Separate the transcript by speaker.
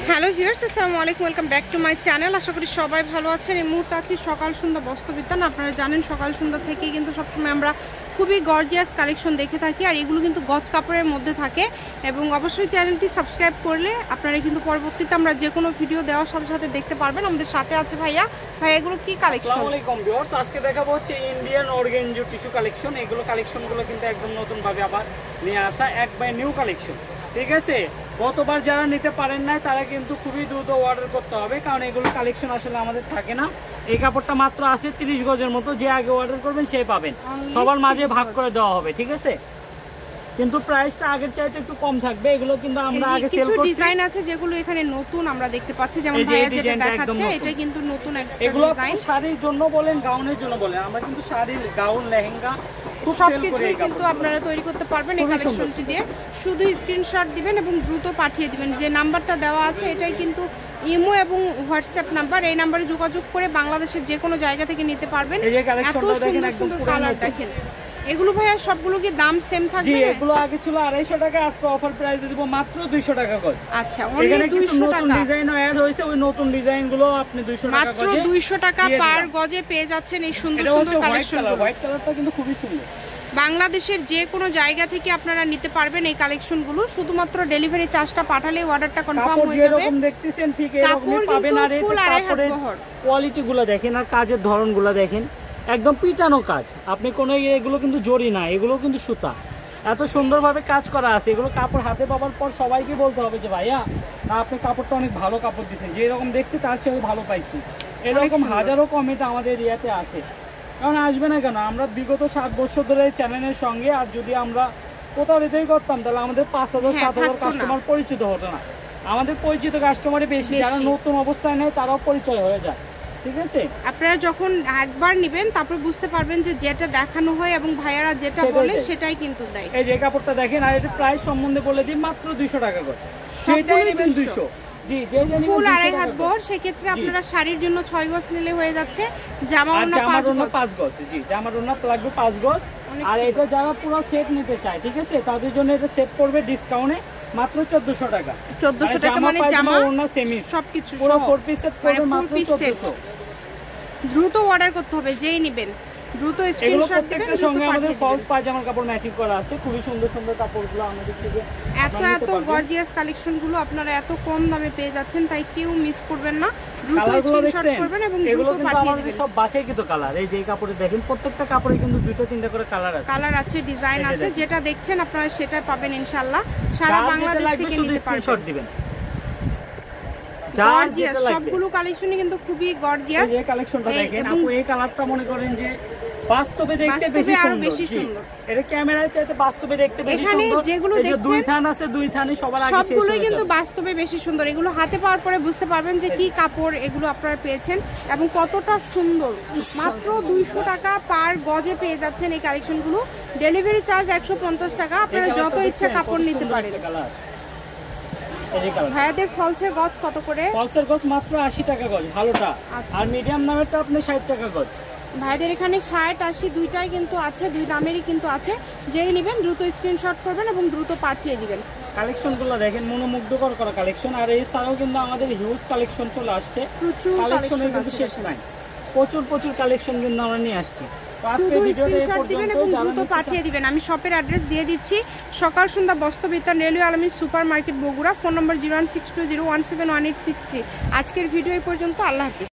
Speaker 1: Hello viewers, আসসালামু আলাইকুম, welcome back to my channel. আশা করি সবাই ভালো আছেন। এই মুহূর্তে আছি সকাল সন্ধ্যা বস্ত্রবিতান। আপনারা জানেন সকাল সন্ধ্যা থেকেই কিন্তু সবসময় আমরা খুবই গর্জিয়াস কালেকশন দেখে থাকি, আর এগুলো কিন্তু গজ কাপড়ের মধ্যে থাকে। এবং অবশ্যই চ্যানেলটি সাবস্ক্রাইব করলে আপনারা কিন্তু পরবর্তীতে আমরা যে কোনো ভিডিও দেওয়ার সাথে সাথে দেখতে পারবেন। আমাদের সাথে আছে ভাইয়া। ভাই, এগুলো কি কালেকশন?
Speaker 2: আসসালামু আলাইকুম ভিউয়ার্স, আজকে দেখাবো হচ্ছে ইন্ডিয়ান অর্গানজা টিস্যু কালেকশন। এগুলো কালেকশনগুলো কিন্তু একদম নতুন ভাবে আবার নিয়ে আসা, একবার নিউ কালেকশন। ঠিক আছে, গতবার যারা নিতে পারেন না তারা কিন্তু খুবই দ্রুত অর্ডার করতে হবে, কারণ এগুলো কালেকশন আসলে আমাদের থাকে না। এই কাপড়টা মাত্র আছে 30 গজের মতো, যে আগে অর্ডার করবেন সেই পাবেন, সবার মাঝে ভাগ করে দেওয়া হবে। ঠিক আছে, কিন্তু প্রাইসটা আগের চাইতে একটু কম থাকবে। এগুলো কিন্তু আমরা আগে সেল করছি।
Speaker 1: ডিজাইন আছে যেগুলো এখানে নতুন আমরা দেখতে পাচ্ছি, যেমন ভাইয়া যেটা দেখাচ্ছে এটা কিন্তু নতুন একটা
Speaker 2: এগুলো
Speaker 1: ডিজাইন।
Speaker 2: শাড়ির জন্য বলেন, গাউনের জন্য বলেন, আমরা কিন্তু শাড়ি, গাউন, লেহেঙ্গা খুব সেল করি।
Speaker 1: কিন্তু আপনারা তৈরি করতে পারবেন এই কালেকশনটি দিয়ে। শুধু স্ক্রিনশট দিবেন এবং দ্রুত পাঠিয়ে দিবেন। যে নাম্বারটা দেওয়া আছে এটাই কিন্তু ইমো এবং হোয়াটসঅ্যাপ নাম্বার। এই নাম্বারে যোগাযোগ করে বাংলাদেশের যে কোনো জায়গা থেকে নিতে পারবেন। এত সুন্দর সুন্দর কালার দেখেন। এগুলো ভাইয়া সবগুলো কি দাম সেম থাকবে?
Speaker 2: জি, এগুলো আগে ছিল 250 টাকা, আজকে অফার প্রাইসে দিব মাত্র 200 টাকা করে।
Speaker 1: আচ্ছা, অনলি 200 টাকা।
Speaker 2: নতুন ডিজাইনও অ্যাড হয়েছে, ওই নতুন ডিজাইনগুলো আপনি 200 টাকা
Speaker 1: মাত্র 200 টাকা পার গজে পেয়ে যাচ্ছেন এই সুন্দর সুন্দর কালেকশন।
Speaker 2: হোয়াইট কালারটা কিন্তু খুবই সুন্দর।
Speaker 1: বাংলাদেশের যে কোনো জায়গা থেকে আপনারা নিতে পারবেন এই কালেকশনগুলো। শুধুমাত্র ডেলিভারি চার্জটা পাঠালে অর্ডারটা কনফার্ম হয়ে যাবে।
Speaker 2: যেরকম দেখতেছেন ঠিক এরকমই পাবেন। আর এই কাপড়ের কোয়ালিটিগুলো দেখেন, আর কাজের ধরনগুলো দেখেন, একদম পিটানো কাজ। আপনি কোনো এগুলো কিন্তু জরি না, এগুলো কিন্তু সুতা, এত সুন্দরভাবে কাজ করা আছে। এগুলো কাপড় হাতে পাওয়ার পর সবাইকে বলতে হবে যে ভাইয়া আপনি কাপড়টা অনেক ভালো কাপড় দিচ্ছেন, যেরকম দেখছি তার চেয়ে ভালো পাইছি। এরকম হাজারো কমেন্ট আমাদের ইয়াতে আসে, কারণ আসবে না কেন? আমরা বিগত 7 বছর ধরে চ্যানেলের সঙ্গে, আর যদি আমরা কোথাও রেটেই করতাম তাহলে আমাদের 5000-7000 কাস্টমার পরিচিত হতো না। আমাদের পরিচিত কাস্টমারই বেশি, যারা নতুন অবস্থায় নেয় তারাও পরিচয় হয়ে যায়। ঠিক আছে,
Speaker 1: আপনারা যখন একবার নেবেন তারপর বুঝতে পারবেন যে যেটা দেখানো হয় এবং ভাইয়ারা যেটা বলে সেটাই কিন্তু দেয়।
Speaker 2: এই যে কাপড়টা দেখেন, আর এটা প্রাইস সম্বন্ধে বলে দিই মাত্র 200 টাকা করে। সেটাই নেবেন 200। জি, যে
Speaker 1: ফুল 2.5 হাত বহর, সেক্ষেত্রে আপনারা শাড়ির জন্য 6 গজ নিলে হয়ে যাচ্ছে। জামা ওড়না
Speaker 2: 5 গজ। জি, জামার ওড়না লাগবে 5 গজ। আর এটা যারা পুরো সেট নিতে চায়, ঠিক আছে, তাদের জন্য এটা সেট করবে ডিসকাউন্টে মাত্র 1400 টাকা।
Speaker 1: 1400 টাকা মানে জামা
Speaker 2: ওড়না সেমি
Speaker 1: সবকিছু
Speaker 2: পুরো 4 পিস সেট করবে মাত্র 1400।
Speaker 1: দ্রুত অর্ডার করতে হবে, যেই নেবেন দ্রুত স্ক্রিনশট দিবেন।
Speaker 2: এর সঙ্গে আমাদের ফলস পায়জামার কাপড় ম্যাচিং করা আছে, খুবই সুন্দর সুন্দর কাপড়গুলো আমাদের থেকে।
Speaker 1: এত গর্জিয়াস কালেকশনগুলো আপনারা এত কম দামে পেয়ে যাচ্ছেন, তাই কেউ মিস করবেন না। দ্রুত স্ক্রিনশট করবেন এবং দ্রুত পাঠিয়ে দিবেন।
Speaker 2: সব বাছাই কিন্তু কালার। এই যে এই কাপড়ে দেখেন, প্রত্যেকটা কাপড়ে কিন্তু 2-3টা করে কালার আছে,
Speaker 1: ডিজাইন আছে। যেটা দেখছেন আপনারা সেটা পাবেন ইনশাআল্লাহ। সারা বাংলাদেশ থেকে নিতে পারবেন।
Speaker 2: স্ক্রিনশট দিবেন।
Speaker 1: সবগুলো কালেকশনই কিন্তু খুবই গর্জিয়াস।
Speaker 2: এই কালেকশনটা দেখেন আপু, এই কালারটা মনে করেন যে বাস্তবে দেখতে বেশি সুন্দর। এটা ক্যামেরায় চাইতে বাস্তবে দেখতে বেশি সুন্দর।
Speaker 1: এখানে যেগুলো দেখছেন
Speaker 2: 2 থান আছে, 2 থানে সবার আগে শেষ হয়ে
Speaker 1: সবগুলোই কিন্তু বাস্তবে বেশি সুন্দর। এগুলো হাতে পাওয়ার পরে বুঝতে পারবেন যে কি কাপড় এগুলো আপনারা পেয়েছেন এবং কতটা সুন্দর। মাত্র 200 টাকা পার গজে পেয়ে যাচ্ছেন এই কালেকশনগুলো। ডেলিভারি চার্জ 150 টাকা। আপনারা যত ইচ্ছা কাপড় নিতে পারেন। ভাইয়াদের ফলসের গজ কত করে?
Speaker 2: ফলসের গজ মাত্র 80 টাকা গজ ভালোটা, আর মিডিয়াম দামেরটা আপনি 60 টাকা গজ।
Speaker 1: ভাইদের এখানে 60, 80 দুইটাই কিন্তু আছে, দুই দামেরই কিন্তু আছে। যেই নেবেন দ্রুত স্ক্রিনশট করবেন এবং দ্রুত পাঠিয়ে দিবেন।
Speaker 2: কালেকশনগুলো দেখেন, মনোমুগ্ধকর করা কালেকশন। আর এছাড়াও কিন্তু আমাদের হিউজ কালেকশন চলে আসছে, কালেকশনের কিন্তু শেষ নাই। প্রচুর কালেকশন কিন্তু আমরা নিয়ে আসছি।
Speaker 1: শুধু স্ক্রিনশট দিবেন এবং দ্রুত পাঠিয়ে দিবেন। আমি শপের অ্যাড্রেস দিয়ে দিচ্ছি, সকাল সন্ধ্যা বস্ত্রবিতান, রেলওয়ে আলমী super market, Bogura. Phone number 0162017183। আজকের ভিডিও এই পর্যন্ত। আল্লাহ হাফেজ।